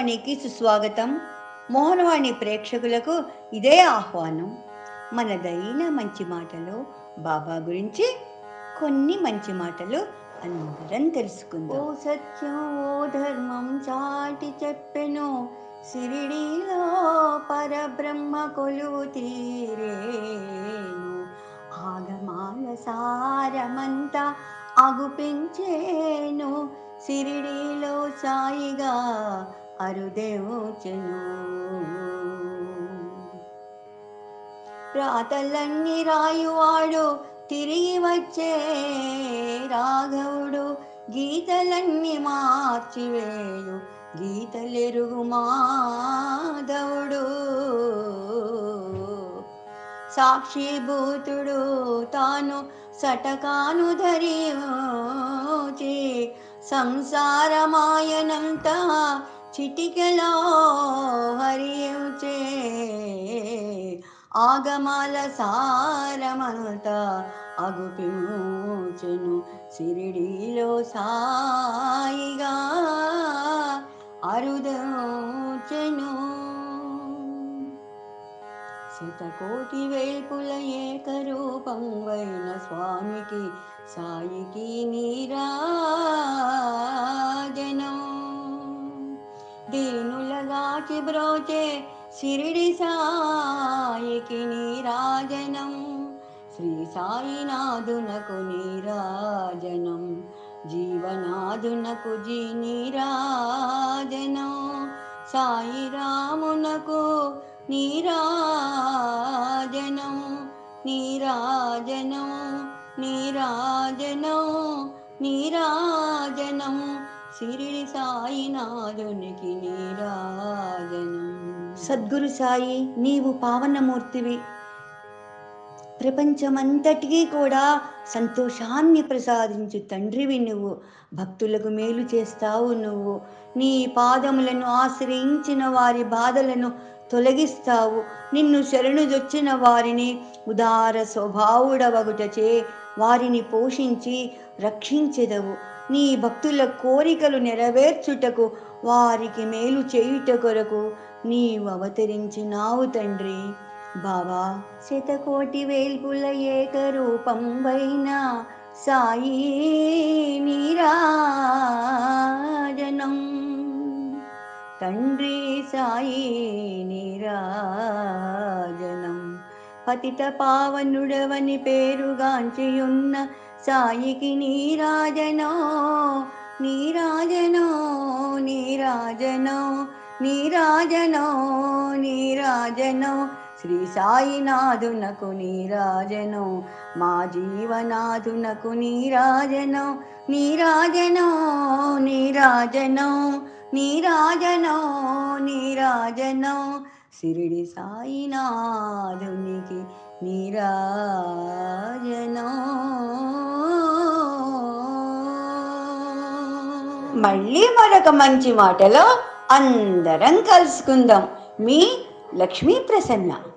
మోహనవాణికి సుస్వాగతం. మోహనవాణి ప్రేక్షకులకు ఇదే ఆహ్వానం. మనదైన మంచి మాటలు బాబా గురించి కొన్ని మంచి మాటలు అందరం తెలుసుకుందాం. ఓ సత్యం ఓ ధర్మం చాటి చెప్పెను, సిరిడిలో పరబ్రహ్మ కొలువు తీరేను. ఆగమాల సారమంతా అగుపించేను, సిరిడిలో సాయిగా అరుదేవుచెను. రాతలన్నీ రాయువాడు తిరిగి వచ్చే రాఘవుడు, గీతలన్నీ మార్చివేయు గీతలెరుగు మాధవుడు. సాక్షిభూతుడు తాను సటకాను ధరించి, సంసారమాయనంతా చిటికెలో హరించే. ఆగమాల సారమంతా అగుపించెను, సిరిడిలో సాయిగా అరుదోచెను. శతకోటి వేల్పుల ఏకరూపంవైన స్వామికి సాయికి నీరాజనం. దీనులగాచి బ్రోచే సిరిడి సాయికి నీరాజనం. శ్రీ సాయినాథునకు నీరాజనం, జీవనాథునకు నీరాజనం. సాయి రామునకు నీరాజనం, నీరాజనం, నీరాజనం, నీరాజనం. సిరిడి సాయినాథునికి నీరాజనం. సద్గురు సాయి, నీవు పావనమూర్తివి. ప్రపంచమంతటికీ కూడా సంతోషాన్ని ప్రసాదించు తండ్రివి నువ్వు. భక్తులకు మేలు చేస్తావు నువ్వు. నీ పాదములను ఆశ్రయించిన వారి బాధలను తొలగిస్తావు. నిన్ను శరణుజొచ్చిన వారిని ఉదార స్వభావుడవగుటచే వారిని పోషించి రక్షించెదవు. నీ భక్తుల కోరికలు నెరవేర్చుటకు, వారికి మేలు చేయుట కొరకు నీవు అవతరించినావు తండ్రి. బాబా, శతకోటి వేల్పుల ఏకరూపంవైన సాయి నీరాజనం. తండ్రి సాయి నీరాజనం. పతిత పావనుడవని పేరుగాంచియున్న సాయికి నీరాజనో, నీరాజనో, నీరాజనో, నీరాజనో, నీరాజనో. శ్రీ సాయినాథునకు నీరాజనో, మా జీవనాథునకు నీరాజనో, నీరాజనో, నీరాజనో, నీరాజనో, నీరాజనో. సిరిడి సాయినాథునికి నీరాజనో. మళ్ళీ మరొక మంచి మాటలో అందరం కలుసుకుందాం. మీ లక్ష్మీ ప్రసన్న.